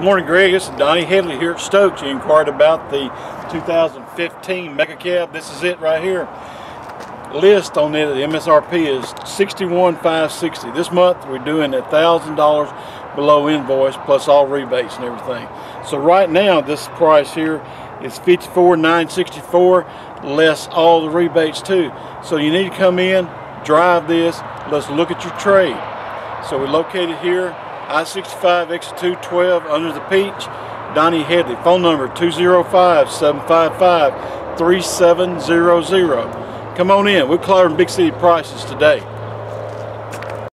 Good morning, Greg. This is Donnie Headley here at Stokes. You inquired about the 2015 Mega Cab. This is it right here. List on it, the MSRP is $61,560. This month we're doing $1,000 below invoice plus all rebates and everything. So right now this price here is $54,964 less all the rebates too. So you need to come in, drive this, let's look at your trade. So we're located here I-65 exit 212 under the Peach. Donnie Headley. Phone number 205-755-3700. Come on in. We're clearing big city prices today.